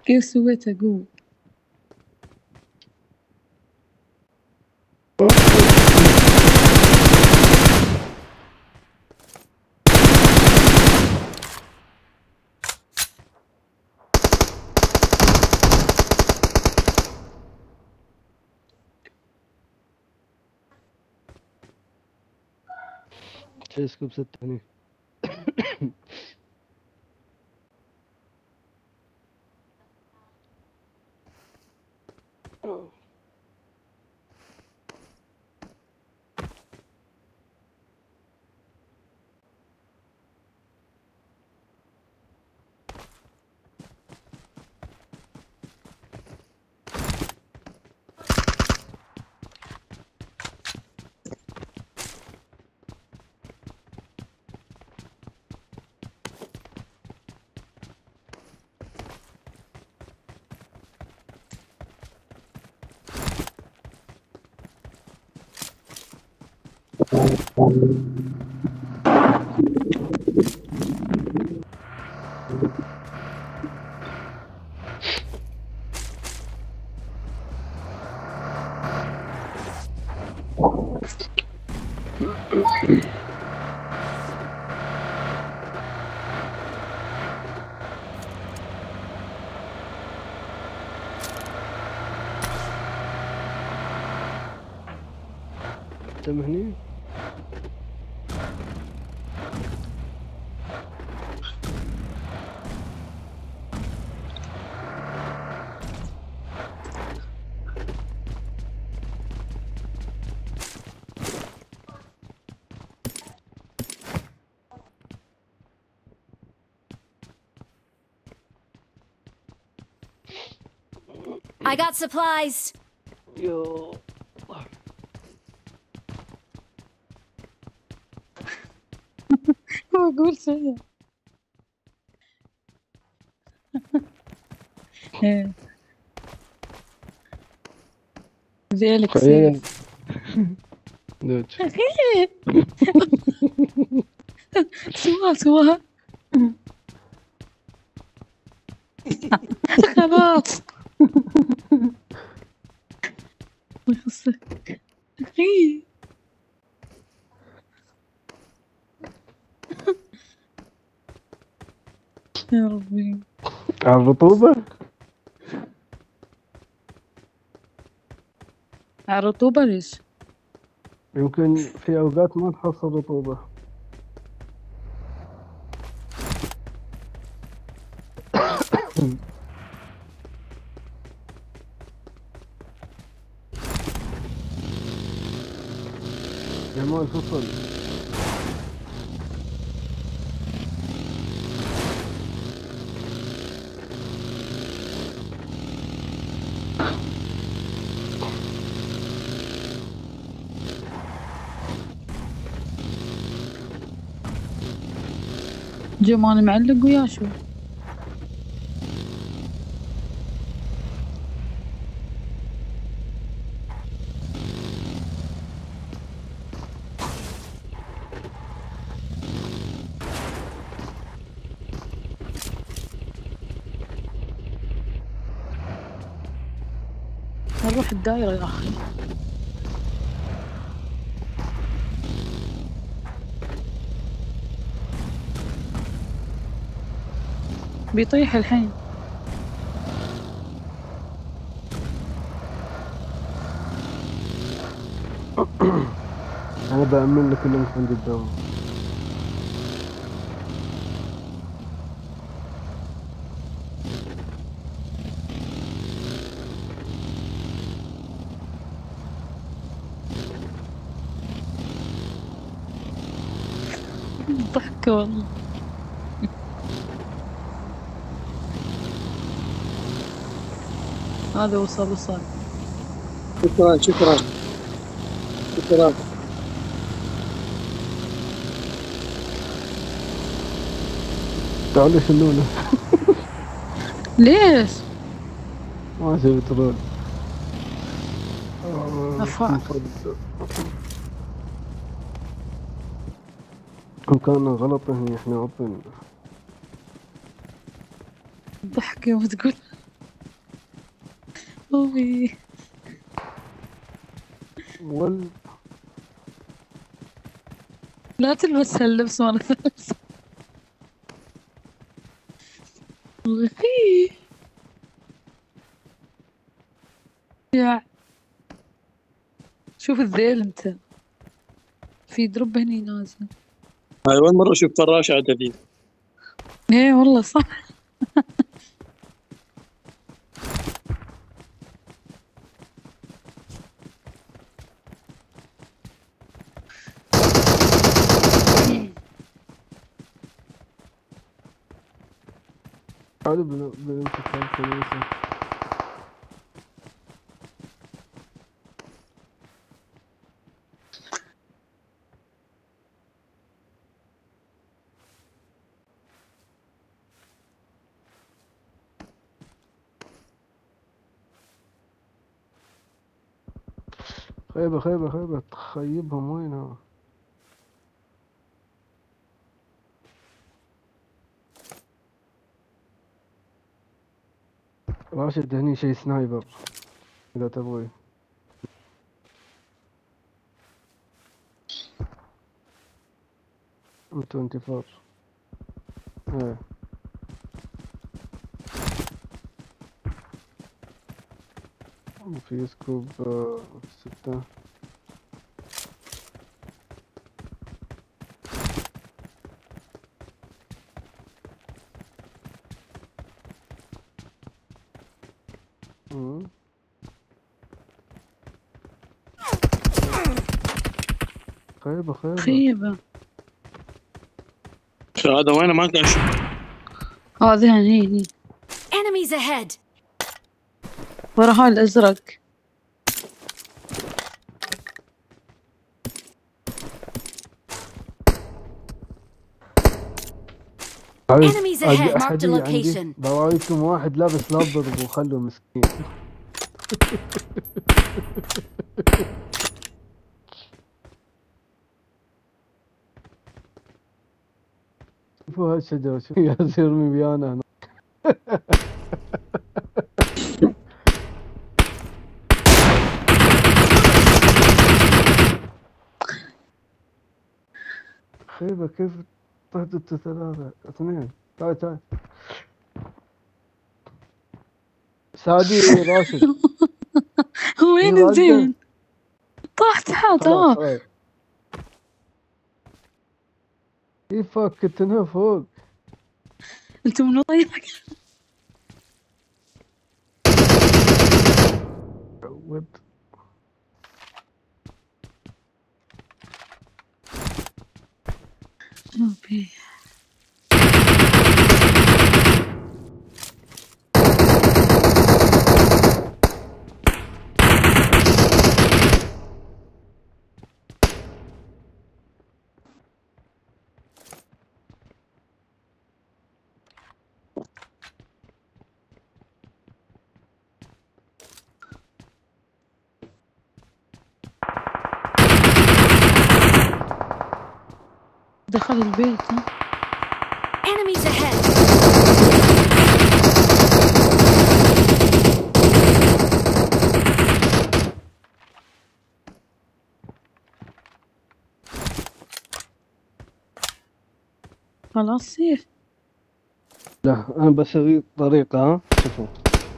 كيف سويت أقول؟ تلسكوب 6 هني. تم هني. I got supplies. يو بقول شيء. إيه. ذلك خيال سيف. دوج. سواها خلاص. الله يخصك أخي. يا ربي على الرطوبة. على الرطوبة ليش؟ يمكن في أوقات ما تحصل رطوبة. جمال فصل. جمال معلق ويا شو؟ نروح الدايرة يا أخي. بيطيح الحين. أنا بأمن لك إنه من قدام. ضحكة والله. هذا وصل. شكرا شكرا شكرا. تعالوا شلونا. ليش؟ ما أسوي ترول. أفاك. كان غلط هني احنا اوبن. ضحكة وتقول خوي. لا تلبس هاللبس مرة ثالثة. وفي يا شوف الذيل انت، في دروب هني نازل. هاي أول مرة أشوف فراش عددي. ايه والله صح. هذا بنمسك كويسة. خيبة خيبة خيبة تخيبهم وينها؟ راشد هني شي سنايبر إذا تبغي. M24 ايه. وفي سكوب 6. خيبة خيبة خيبة. هذا وينه ما أقدر أشوف. هذه هني Enemies ahead. ورا هاي الازرق. Enemies ahead. Marked a عندي location. بوايكم واحد لابس نظر وخلوه مسكين. شوفوا هالشجرة، شوفوا ياسر يرمي بيانا هنا. خيبة كيف طحت انت 3 2. تعال تعال سادي راشد. وين الزين؟ طاح تحت. خلاص كيفك كنت هنا فوق. انت من وين؟ عود اوكي. دخل البيت. ها Enemies ahead. خلاص سيف. لا انا بسوي طريقة. ها شوفوا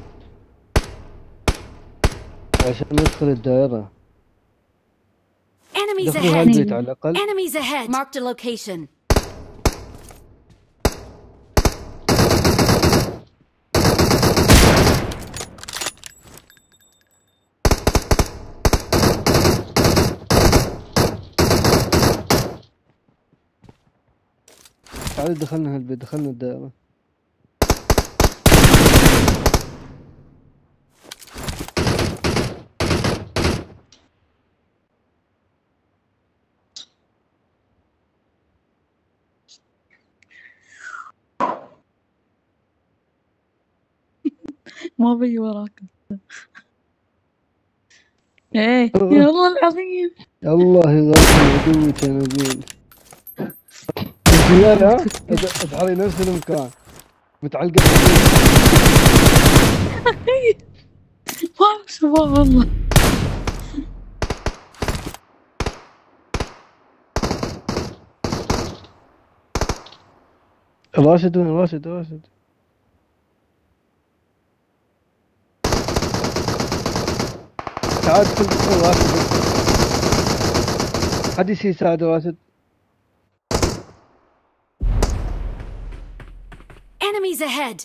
عشان ندخل الدائرة. Enemies دخلوا هالبيت ahead. على الأقل. Enemies ahead. Marked a location. تعالوا دخلنا هالبيت، دخلنا الدائرة. ما بي وراك. ايه يا الله العظيم. الله يغفر عدوك يا نبيل. ها اجعلي نفس المكان متعلقة. ما سبحان الله. راشد وين؟ راشد راشد. تعال ادخل راشد. حد يساعد راشد. Enemies ahead!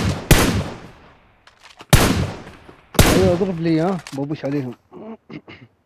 ايوه اضرب لي، ها ببوش عليهم.